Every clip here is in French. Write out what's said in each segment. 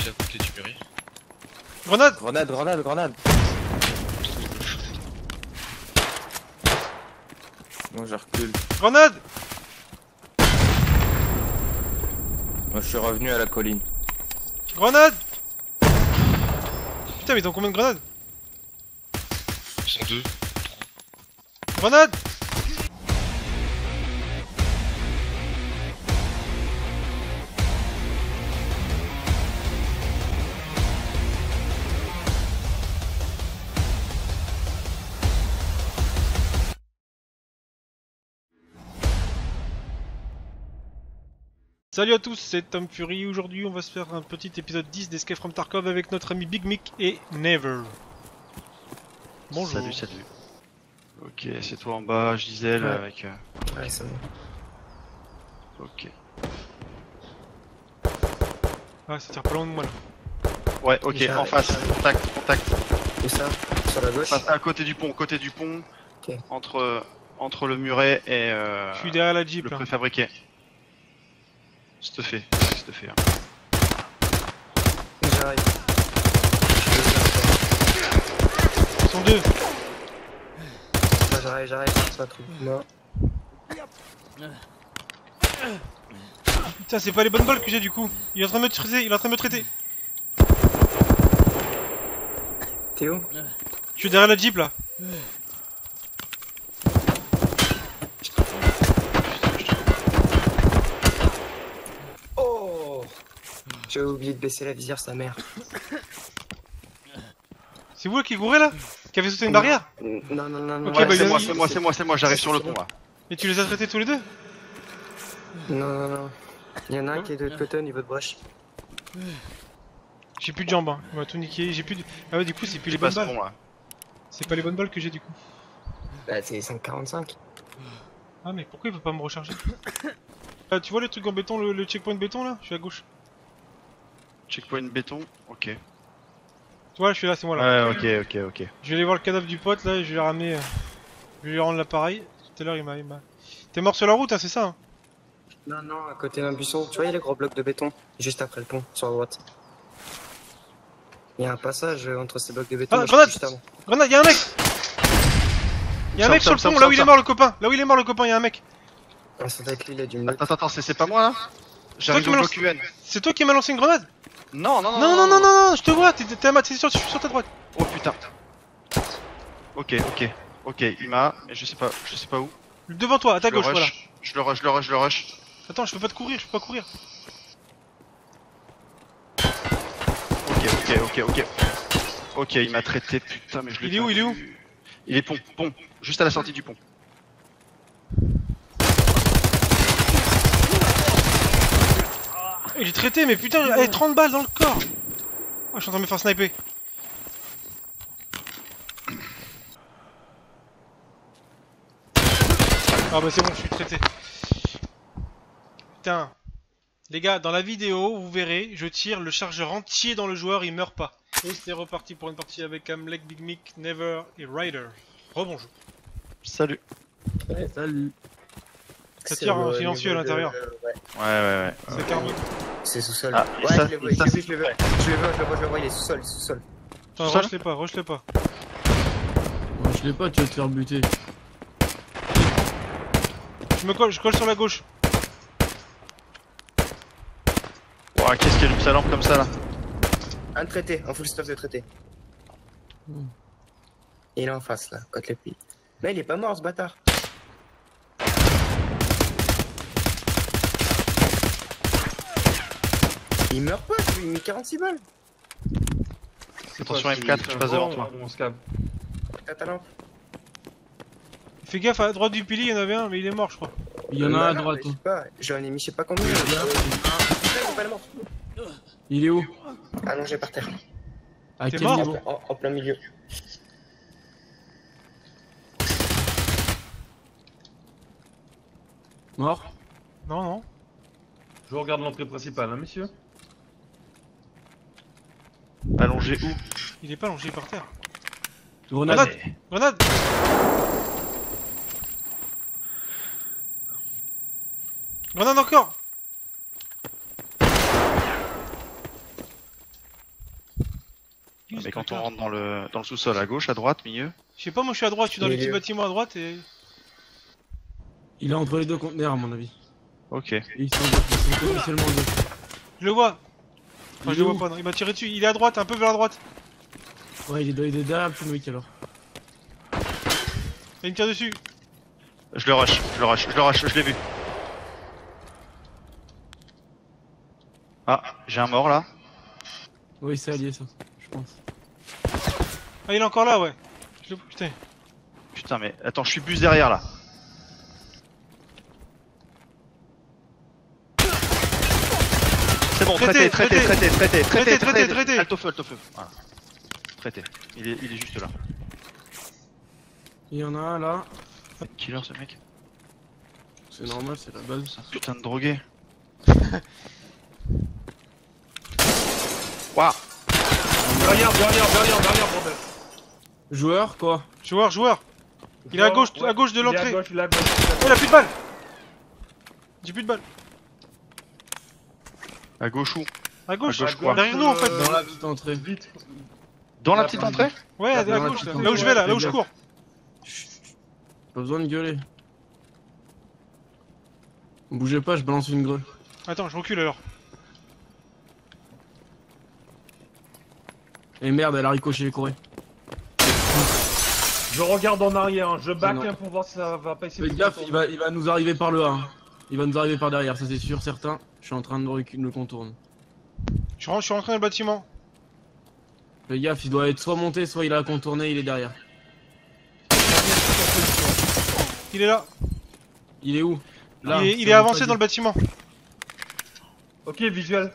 à côté du mur. Grenade! Grenade, grenade, grenade. Moi je recule. Grenade! Moi je suis revenu à la colline. Grenade! Putain, mais ils ont combien de grenades? Ils sont deux. Grenade! Salut à tous, c'est Tom Fury. Aujourd'hui, on va se faire un petit épisode 10 d'Escape from Tarkov avec notre ami Big Mick et Never. Bonjour. Salut, salut. Ok, c'est toi en bas, Gisèle, Ouais. avec... Ouais, c'est bon. Ok. Ah, ça tire pas loin de moi là. Ouais, ok, Déjà, en face, contact, contact. Où ça? Sur la gauche? À côté du pont, Ok. entre le muret et Je suis derrière la Jeep le là. préfabriqué. C'est fait, c'est fait. Hein. J'arrive. Ils sont deux. J'arrive, c'est pas trop. Non. Putain, c'est pas les bonnes balles que j'ai du coup. Il est en train de me traiter, T'es où? Je suis derrière la Jeep là. Oh! J'ai oublié de baisser la visière, sa mère. C'est vous là qui courez là? Qui avez sauté une barrière? Non. Ok, Ouais, bah, c'est moi, j'arrive sur le pont là. Et tu les as traités tous les deux? Non. Il y en a un qui est de l'autre côté au niveau de Broche. J'ai plus de jambes, hein. On va tout niquer. J'ai plus de... Ah ouais, du coup, c'est plus les J'ai bonnes pas ce balles. pont là. C'est pas les bonnes balles que j'ai du coup. Bah, c'est 5,45. Ah, mais pourquoi il veut pas me recharger? Ah, tu vois le truc en béton, le checkpoint béton là? Je suis à gauche. Checkpoint béton, ok. Tu vois, je suis là, c'est moi là. Ouais, ok. Je vais aller voir le cadavre du pote là et je vais lui ramener. Je vais lui rendre l'appareil. Tout à l'heure, il m'a. T'es mort sur la route, hein, c'est ça? Hein? Non, à côté d'un buisson. Tu vois, il y a les gros blocs de béton, juste après le pont, sur la droite. Il y a un passage entre ces blocs de béton. Ah, moi, je grenade! suis juste avant. Grenade, y'a un mec! Y'a un mec sur le pont, là où il est mort le copain! Là où il est mort le copain, y'a un mec! Ah, ça doit être lui, il a dû me mettre. Attends, c'est pas moi là? J'arrive au me bloc UN. C'est toi qui m'as lancé une grenade? Non, Non, je te vois, t'es sur ta droite. Oh putain. Ok, il m'a, mais je sais pas où. Devant toi, à ta Je le gauche, voilà. rush. Je le rush. Attends, je peux pas te courir, je peux pas courir. Ok. Ok, il m'a traité, putain, mais je l'ai. Il est où, il est où? Il est pont, juste à la sortie du pont. Il est traité, mais putain, il a 30 balles dans le corps. Oh, je suis en train de me faire sniper. Ah bah c'est bon, je suis traité. Putain. Les gars, dans la vidéo, vous verrez, je tire le chargeur entier dans le joueur, il meurt pas. Et c'est reparti pour une partie avec Amlek, Big Mick, Never et Ryder. Rebonjour. Salut. Ouais, Salut. Ça tire en silencieux à l'intérieur. Ouais. C'est carrément. C'est sous-sol. Ah, Ouais, ça, je le vois, je le vois, il est sous-sol, Attends, rush-les pas. Moi je l'ai pas, tu vas te faire buter. Je colle sur la gauche. Ouah, qu'est-ce qu'il allume sa lampe comme ça là? Un traité, un full stuff de traité. Il est en face là, côté le pied. Là, il est pas mort ce bâtard. Il meurt pas, je lui ai mis 46 balles. Attention M4, je passe devant toi. T'as ta lampe. Fais gaffe, à droite du pilier, il y en avait un, mais il est mort, je crois. Il y en a un à Non, droite. mais je sais pas, j'en ai mis je sais pas combien. Il Il est pas mort. Il est où? Allongé par terre. À T'es quel mort? niveau? En plein milieu. Mort? Non. Je regarde l'entrée principale, hein, messieurs. Allongé où? Il est pas allongé par terre. Grenade. Grenade! Grenade encore! fuse. Mais quand on connard. rentre dans le sous-sol, à gauche, à droite, milieu. Je sais pas, moi je suis à droite, je suis dans le petit Milieu. bâtiment à droite et. Il est entre les deux conteneurs à mon avis. Ok. Et ils sont potentiellement deux. Je le vois. Enfin, Il je est le où vois pas, non. Il m'a tiré dessus. Il est à droite, un peu vers la droite. Ouais, il est derrière le Fenwick alors. Il me tire dessus. Je le rush, je l'ai vu. Ah, j'ai un mort là. Oui, c'est allié ça, je pense. Ah, il est encore là, ouais. Putain. Putain, mais attends, je suis bus derrière là. C'est bon, Traité. traité. Alto feu. Voilà. Traité. Il est juste là. Il y en a un là. Killer ce mec. C'est normal, c'est la base. C'est un putain de drogué. Waouh. Derrière, bordel. Joueur, quoi. Joueur. Il est à gauche, Ouais, à gauche de il est à l'entrée. gauche, il est à gauche. Oh, il a plus de balles. J'ai plus de balles. À gauche où? À gauche, À gauche, quoi. derrière nous en fait. Dans la petite entrée. Vite. Dans la petite entrée? Ouais, à Dans la gauche, là. petite Là où je vais, là où je entrée. cours. Pas besoin de gueuler. Bougez pas, je balance une greu. Attends, je recule alors. Et merde, elle a ricoché, courez. Je regarde en arrière, hein. Je back Non. pour voir si ça va pas essayer Faites de gaffe, contourner. il va nous arriver par le A. Hein. Il va nous arriver par derrière, ça c'est sûr, certain. Je suis en train de le contourner. Je suis rentré dans le bâtiment. Faites gaffe, il doit être soit monté, soit il a contourné, il est derrière. Il est là. Il est où? Là. Il est avancé dans le bâtiment. Ok, visuel.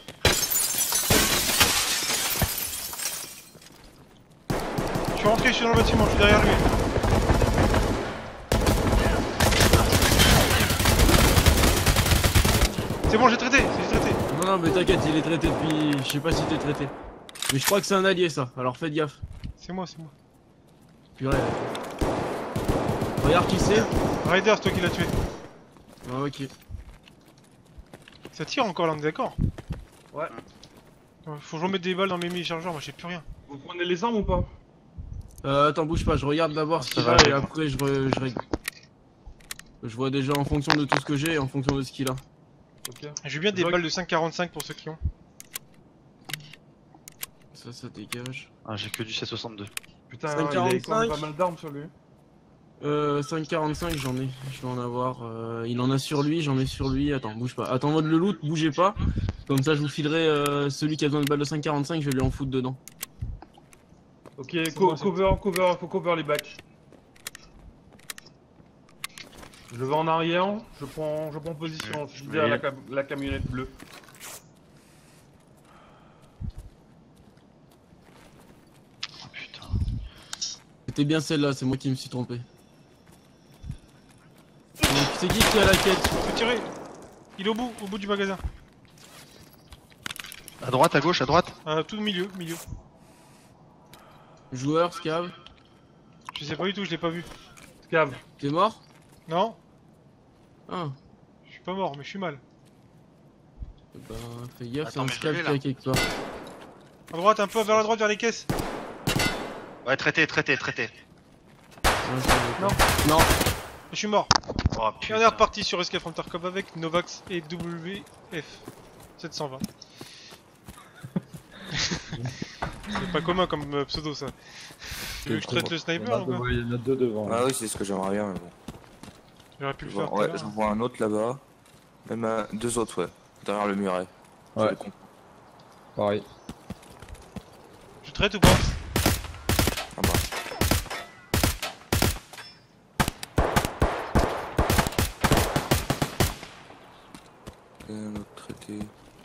Je suis rentré, je suis dans le bâtiment, je suis derrière lui. C'est bon, j'ai traité. Non, mais t'inquiète, il est traité depuis. Je sais pas si t'es traité. Mais je crois que c'est un allié ça, alors faites gaffe. C'est moi. Purée. Regarde qui c'est. Ryder, c'est toi qui l'as tué. Ah, ok. Ça tire encore là, on est d'accord? Ouais. Faut que je remette des balles dans mes mini-chargeurs, moi j'ai plus rien. Vous prenez les armes ou pas? Attends, bouge pas, je regarde d'abord ce Ça qu'il va a et aller. après je règle. Je vois déjà en fonction de tout ce que j'ai et en fonction de ce qu'il a. Ok. J'ai bien des Je vois balles de 5,45 pour ceux qui ont. Ça dégage. Ah, j'ai que du C62. Putain, 5,45. il avait quand même pas mal d'armes sur lui. 5,45 j'en ai, je vais en avoir. Il en a sur lui, j'en ai sur lui. Attends, bouge pas. Attends, mode le loot, bougez pas. Comme ça, je vous filerai celui qui a besoin de balles de 5,45, je vais lui en foutre dedans. Ok, bon, faut cover les bacs. Je vais en arrière, je prends position, je suis derrière la camionnette bleue. Oh putain. C'était bien celle-là, c'est moi qui me suis trompé. Donc, c'est qui a la quête? Faut tirer. Il est au bout du magasin. À droite, à gauche, à droite? Tout au milieu. Joueur, Scav. Je sais pas du tout, je l'ai pas vu. Cave. T'es mort? Non, Ah. je suis pas mort, mais je suis mal. Bah, fais gaffe, c'est Attends, un mais je Scav l'ai, qui là. est quelque part. À droite, un peu vers la droite, vers les caisses. Ouais, traité. Ah, non. Je suis mort. Oh Et on est putain. reparti sur Escape from Tarkov avec Novax et WF 720. C'est pas commun comme pseudo ça. Tu veux que je traite le sniper ou quoi? Il y en a deux devant. Ah oui, c'est ce que j'aimerais bien, mais bon. J'aurais pu le Je faire. vois- tout à ouais, l'heure. j'en vois un autre là-bas. Même deux autres, ouais. Derrière le muret. Je Ouais. le comprends. Pareil. Je traite ou pas? Ah bah. Et un autre traité.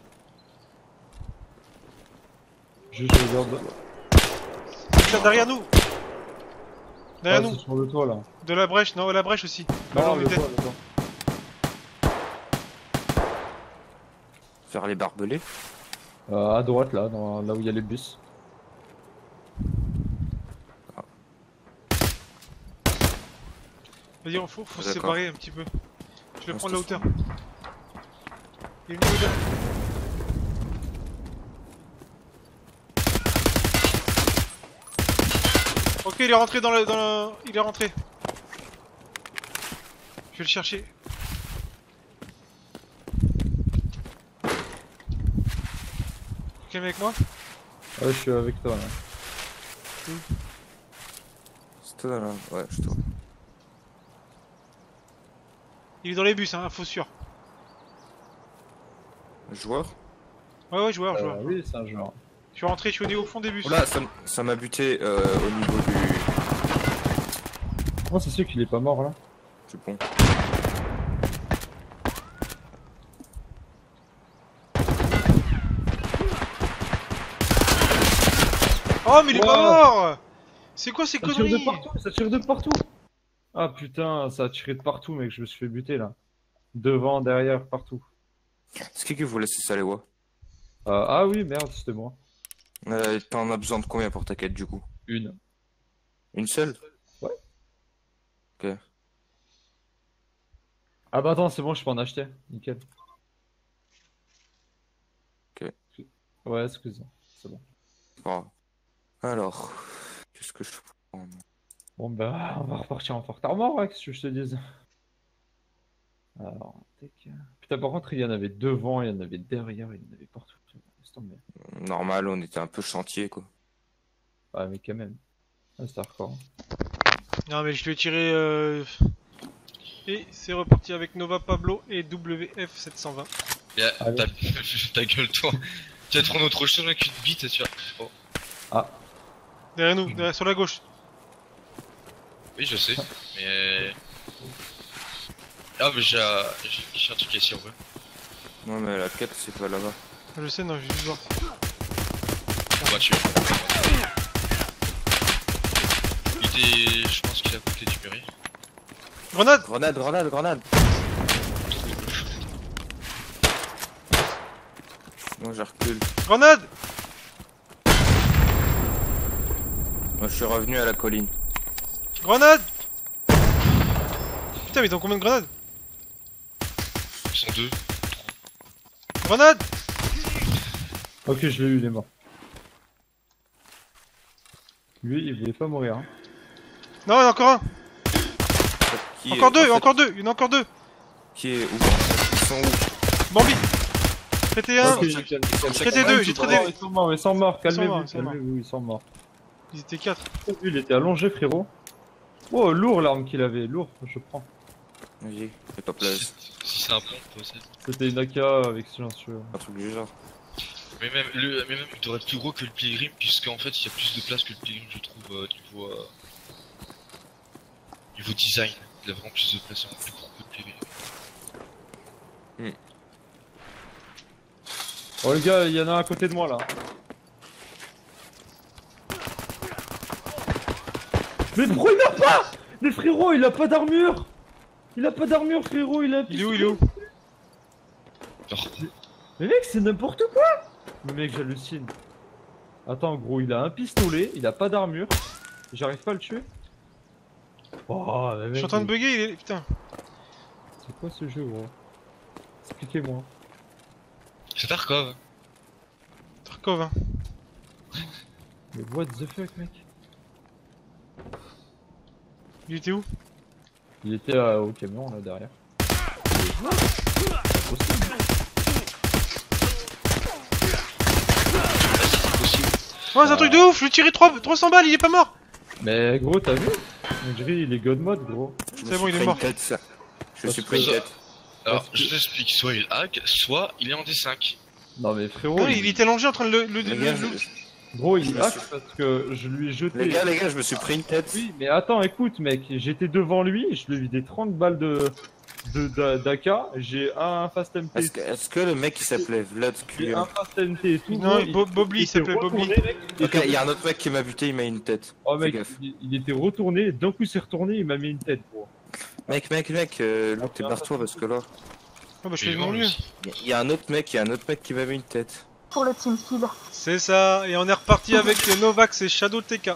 Juste je regarde. Là, derrière nous. Derrière Ah, nous. c'est sur le toit là. De la brèche, non, la brèche aussi. Dans Non, le l'unité. toit, le toit. Faire les barbelés. À droite là, là où il y a les bus. Vas-y, faut se D'accord. séparer un petit peu. Je vais Ah, prendre la c'est hauteur. Il est venu au-delà. Ok, il est rentré dans le... Il est rentré. Je vais le chercher. Quelqu'un avec moi? Ouais, je suis avec toi là. C'est toi là. Ouais, je te vois. Il est dans les bus, hein, info sûr. Joueur? Ouais, joueur. Oui, c'est un joueur. Je suis rentré, je suis au fond des bus. Oh là, ça m'a buté au niveau du Oh, c'est sûr qu'il est pas mort là. pont. Oh, mais il est pas mort! C'est quoi ces Ça tire conneries? de partout, ça tire de partout. Ah putain, ça a tiré de partout, mec, je me suis fait buter là. Devant, derrière, partout. Est-ce que vous laissez ça les voix? Ah oui, merde, c'était moi. T'en as besoin de combien pour ta quête du coup? Une. Une seule? Ouais. Ok. Ah bah attends, c'est bon, je peux en acheter. Nickel. Ok. Ouais, excuse-moi, c'est bon. Oh. Alors, qu'est-ce que je prends? Bon bah, on va repartir en fort armor, ouais, qu'est-ce que je te dise. Alors, tac. Putain, par contre, il y en avait devant, il y en avait derrière, il y en avait partout. Laisse tomber. Normal, on était un peu chantier quoi. Ah, mais quand même. Ah, c'est hardcore. Non, mais je lui ai tiré. Et c'est reparti avec Nova Pablo et WF720. Allez. Ta gueule, toi. Tu vas te prendre autre chose avec une bite, tu vois. Oh. Derrière nous, derrière, sur la gauche. Oui, je sais, mais. Ah, mais j'ai un truc ici en vrai. Non mais la quête c'est pas là-bas. Je sais, non, je vais juste voir. On va tuer. Il était. Je pense qu'il a côté du mairie. Grenade! Grenade, grenade, grenade! Moi je recule. Grenade! Moi je suis revenu à la colline. Grenade! Putain, mais ils ont combien de grenades? Ils sont deux. Grenade! Ok, je l'ai eu, il est mort. Lui, il voulait pas mourir. Hein. Non, il y en a encore un! Qui Encore est- deux, en fait, encore deux, il y en a encore deux! Qui est où? Ils sont où? Bambi! Traité un! Ok, Traité deux, j'ai traité. Ils sont morts, ils sont morts, Ils sont morts, calmez-vous, ils sont morts. calmez-vous, ils sont morts. Ils étaient 4. Lui, il était allongé, frérot. Oh, lourd l'arme qu'il avait, lourd, je prends. Vas-y, fais pas place. Si c'est un pont, peut-être. C'était une AK avec silencieux. Un truc du genre. Mais même, il devrait être plus gros que le Pilgrim, puisqu'en fait il y a plus de place que le Pilgrim, je trouve, niveau design. Il a vraiment plus de place, c'est plus gros que le Pilgrim. Oh les gars, il y en a un à côté de moi là. Mais pourquoi il n'a pas? Mais frérot, il a pas d'armure. Il a pas d'armure, frérot, il a... Il est où, il est où? Alors, Mais mec, c'est n'importe quoi. Mais mec, j'hallucine. Attends, gros, il a un pistolet, il a pas d'armure. J'arrive pas à le tuer. Oh, mais mec, Je suis en train de bugger, il est. Putain. c'est quoi ce jeu, gros? Expliquez-moi. c'est Tarkov. Tarkov, hein. Mais what the fuck, mec? Il était où? Il était au camion, là, derrière. Oh, c'est un truc de ouf! Je lui ai tiré 300 balles, il est pas mort! Mais gros, t'as vu? On dirait il est god mode, gros. C'est bon, il est mort. Je me suis pris une tête. Alors, Parce que- je t'explique, soit il hack, soit il est en D5. Non mais frérot, Non, il était allongé en train de Les gars, gros, il je me hack suis- parce que je lui ai jeté... les gars, je me suis pris une tête. Oui, mais attends, écoute, mec, j'étais devant lui, je lui ai vidé 30 balles d'AK, j'ai un fast MP. Est-ce que le mec qui s'appelait Vlad J'ai un QM? fast MP et tout. Non, gros, Bobli, il s'était s'appelait Bobli. retourné, mec, Ok, il y a un autre mec qui m'a buté, il m'a mis une tête. Oh mec, Fais gaffe. il était retourné, d'un coup il s'est retourné, il m'a mis une tête, gros. Mec, Luke, t'es barre-toi parce que là, Oh, bah, je fais de mon mieux. il y a un autre mec qui m'a mis une tête. Pour le team kill. C'est ça, et on est reparti avec Novax et Shadow TK.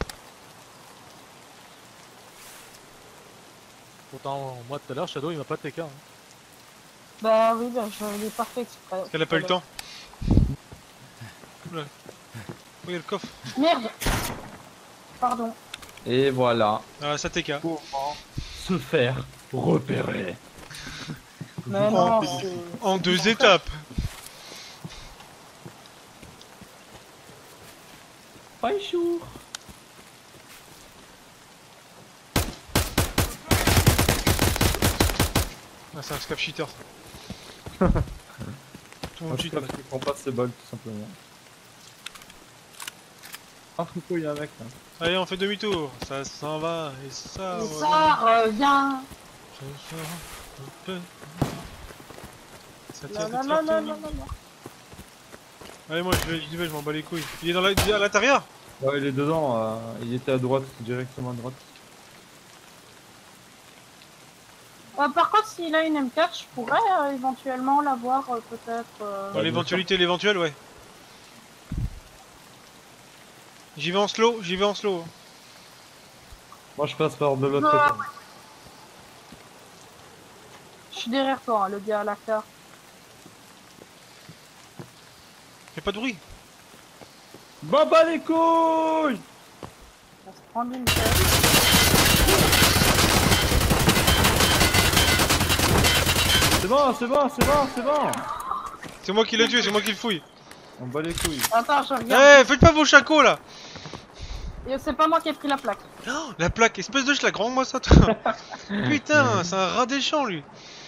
Pourtant, moi tout à l'heure, Shadow il m'a pas TK. Hein. Bah oui, bah, je l'ai pas fait exprès. Elle a pas eu le temps. Oula. Oh, il y a le coffre. Merde. Pardon. Et voilà. Ah, ça TK. Comment se faire repérer. Mais non, c'est... En 2 étapes. Bonjour. Ah, c'est un scav cheater. Tout le monde Je cheat. comprends pas ces balles tout simplement. Ah Foucault, il y a un mec là. Allez, on fait demi-tour. Ça s'en va et ça. Et voilà. ça revient. Ça La tire, la ça la tire, la tout. la la. Allez, moi j'y vais, je m'en bats les couilles. Il est à l'intérieur. Ouais, il est dedans, il était à droite, directement à droite. Par contre, s'il a une M4, je pourrais éventuellement l'avoir peut-être. Dans l'éventualité, l'éventuel, ouais. J'y vais en slow, j'y vais en slow. Moi je passe par de l'autre Ah, côté. Je suis derrière toi, hein, le gars à la carte. Fais pas de bruit. Bah bah les couilles! On va se prendre une tête. C'est bon, c'est bon, c'est bon, c'est bon! C'est moi qui l'ai tué, c'est moi qui le fouille. On bat les couilles. Attends, je Eh, regarde. faites pas vos chacos là. Et c'est pas moi qui ai pris la plaque. La plaque, espèce de schlag, rends-moi ça toi. Putain, c'est un rat des champs lui.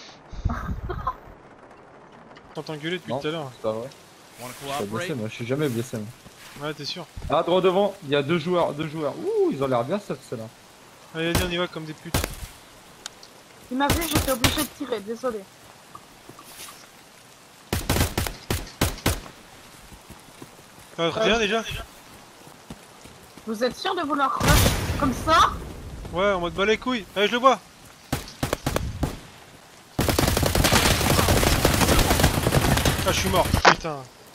T'entends gueuler depuis Non. tout à l'heure. C'est pas vrai. Je suis blessé, moi, je suis jamais blessé. Moi. Ouais, t'es sûr. Ah, droit devant, il y a deux joueurs, deux joueurs. Ouh, ils ont l'air bien safe ceux-là. Allez, vas-y, on y va comme des putes. Il m'a vu, j'étais obligé de tirer, désolé. Ah, très bien déjà. Vous êtes sûr de vouloir rush comme ça? Ouais, en mode bas les couilles. Allez, je le vois. Ah, je suis mort, putain.